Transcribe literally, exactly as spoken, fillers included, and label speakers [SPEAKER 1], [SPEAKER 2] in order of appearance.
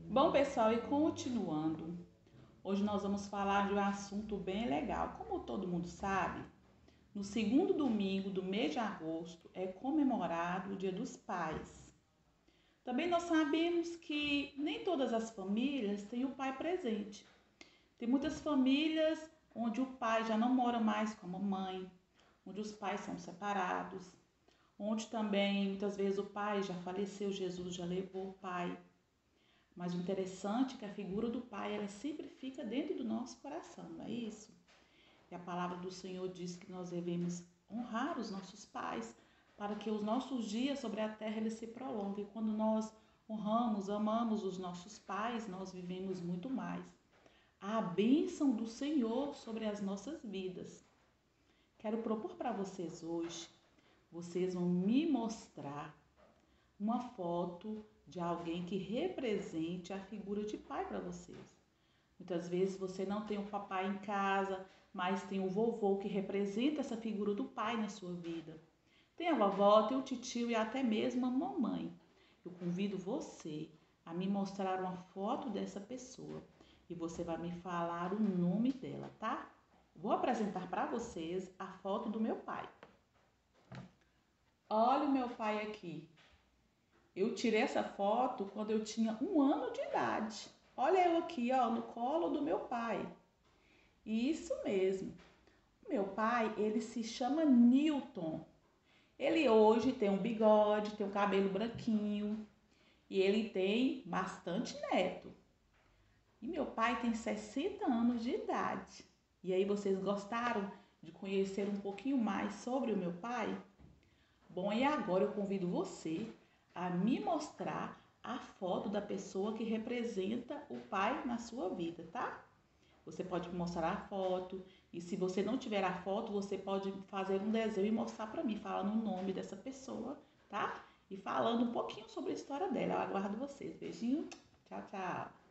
[SPEAKER 1] Bom, pessoal, e continuando, hoje nós vamos falar de um assunto bem legal. Como todo mundo sabe, no segundo domingo do mês de agosto é comemorado o Dia dos Pais. Também nós sabemos que nem todas as famílias têm o pai presente. Tem muitas famílias onde o pai já não mora mais com a mamãe, onde os pais são separados, onde também muitas vezes o pai já faleceu, Jesus já levou o pai. Mas o interessante é que a figura do pai, ela sempre fica dentro do nosso coração, não é isso? E a palavra do Senhor diz que nós devemos honrar os nossos pais para que os nossos dias sobre a terra eles se prolonguem. Quando nós honramos, amamos os nossos pais, nós vivemos muito mais. A bênção do Senhor sobre as nossas vidas. Quero propor para vocês hoje, vocês vão me mostrar uma foto de alguém que represente a figura de pai para vocês. Muitas vezes você não tem o papai em casa, mas tem o vovô que representa essa figura do pai na sua vida. Tem a vovó, tem o titio e até mesmo a mamãe. Eu convido você a me mostrar uma foto dessa pessoa e você vai me falar o nome dela, tá? Vou apresentar para vocês a foto do meu pai. Olha o meu pai aqui. Eu tirei essa foto quando eu tinha um ano de idade. Olha eu aqui, ó, no colo do meu pai. Isso mesmo. O meu pai, ele se chama Newton. Ele hoje tem um bigode, tem um cabelo branquinho e ele tem bastante neto. E meu pai tem sessenta anos de idade. E aí vocês gostaram de conhecer um pouquinho mais sobre o meu pai? Bom, e agora eu convido você a me mostrar a foto da pessoa que representa o pai na sua vida, tá? Você pode me mostrar a foto e se você não tiver a foto, você pode fazer um desenho e mostrar para mim, falando o nome dessa pessoa, tá? E falando um pouquinho sobre a história dela. Eu aguardo vocês. Beijinho, tchau, tchau.